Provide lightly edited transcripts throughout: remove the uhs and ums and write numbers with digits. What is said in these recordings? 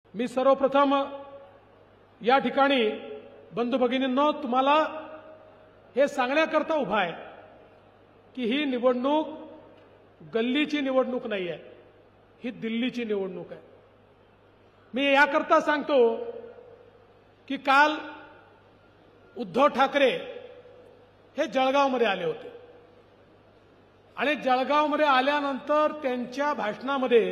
मी सर्वप्रथम या ठिकाणी बंधू भगिनींनो तुम्हाला हे सांगण्याकरता उभा आहे की ही निवडणूक गल्लीची निवडणूक नाही आहे, ही दिल्लीची निवडणूक आहे। मी याकरता सांगतो की काल उद्धव ठाकरे हे जळगावमध्ये आले होते आणि जळगावमध्ये आल्यानंतर त्यांच्या भाषणामध्ये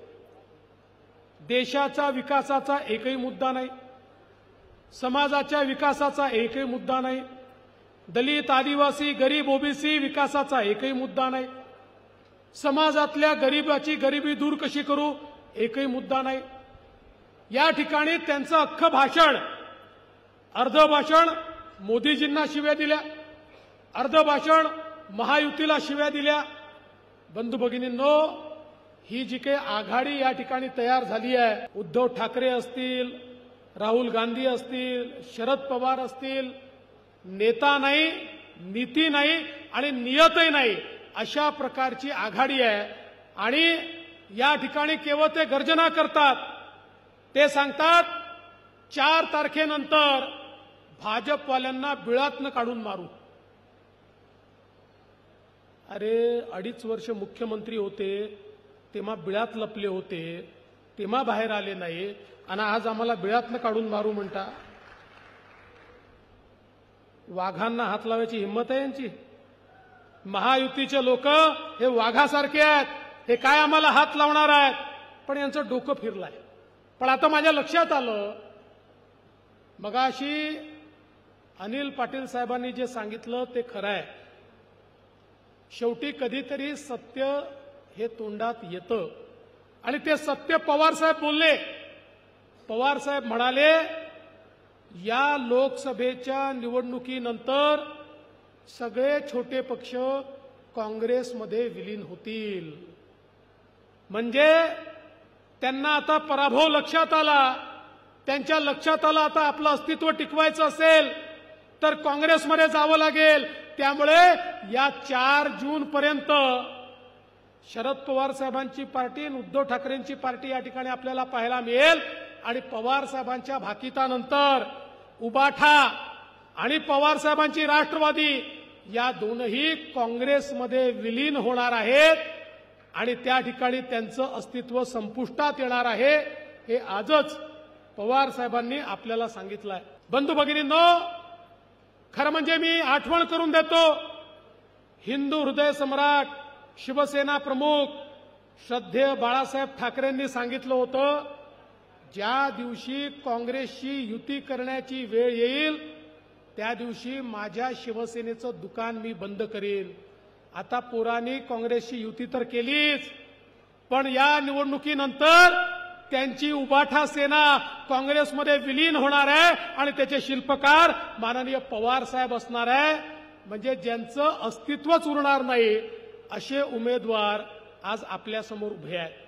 देशाच्या विकासाचा एकही मुद्दा नाही, समाजाच्या विकासाचा एकही मुद्दा नाही, दलित आदिवासी गरीब ओबीसी विकासाचा एकही मुद्दा नाही, समाजातल्या गरिबाची गरिबी दूर कशी करू एकही मुद्दा नाही। या ठिकाणी त्यांचं अख्खं भाषण, अर्ध भाषण मोदीजींना शिव्या दिल्या, अर्ध भाषण महायुतीला शिव्या दिल्या। बंधू भगिनींनो, ही जी काही आघाडी या ठिकाणी तयार झाली आहे, उद्धव ठाकरे असतील, राहुल गांधी असतील, शरद पवार असतील, नेता नाही, नीती नाही आणि नियतही नाही, अशा प्रकारची आघाडी आहे। आणि या ठिकाणी केवळ ते गर्जना करतात, ते सांगतात 4 तारखेनंतर भाजपवाल्यांना बिळातनं काढून मारू। अरे 2.5 वर्ष मुख्यमंत्री होते, तेव्हा बिळात लपले होते, तेव्हा बाहेर आले नाही आणि आज आम्हाला बिळातनं काढून मारू म्हणता। वाघांना हात लावायची हिंमत आहे यांची? महायुतीचे लोक हे वाघासारखे आहेत, हे काय आम्हाला हात लावणार आहेत? पण यांचं डोकं फिरलंय। पण आता माझ्या लक्षात आलं, मगाशी अनिल पाटील साहेबांनी जे सांगितलं ते खरं आहे। शेवटी कधीतरी सत्य हे तोंडात येतं आणि ते सत्य पवार साहेब बोलले। पवार साहेब म्हणाले, या लोकसभेच्या निवडणुकीनंतर सगळे छोटे पक्ष काँग्रेसमध्ये विलीन होतील। म्हणजे त्यांना आता पराभव लक्षात आला, त्यांच्या लक्षात आला आता आपलं अस्तित्व टिकवायचं असेल तर काँग्रेसमध्ये जावं लागेल। त्यामुळे या 4 जून पर्यंत शरद पवार साहेबांची पार्टी आणि उद्धव ठाकरेंची पार्टी या ठिकाणी आपल्याला पाहायला मिळेल। आणि पवार साहेबांच्या भाकितानंतर उबाठा आणि पवार साहेबांची राष्ट्रवादी या दोनही काँग्रेसमध्ये विलीन होणार आहेत आणि त्या ठिकाणी त्यांचं अस्तित्व संपुष्टात येणार आहे, हे आजच पवार साहेबांनी आपल्याला सांगितलं आहे। बंधू भगिनींनो, खरं म्हणजे मी आठवण करून देतो, हिंदू हृदय सम्राट शिवसेना प्रमुख श्रद्धेय बाळासाहेब ठाकरेंनी सांगितलं होतं, ज्या दिवशी काँग्रेसशी युती करण्याची वेळ येईल त्या दिवशी माझ्या शिवसेनेचं दुकान मी बंद करेन। आता पोरांनी काँग्रेसशी युती तर केलीच, पण या निवडणुकीनंतर त्यांची उबाठा सेना काँग्रेसमध्ये विलीन होणार आहे आणि त्याचे शिल्पकार माननीय पवार साहेब असणार आहे। म्हणजे ज्यांचं अस्तित्वच उरणार नाही असे उमेदवार आज आपल्या समोर उभे आहेत।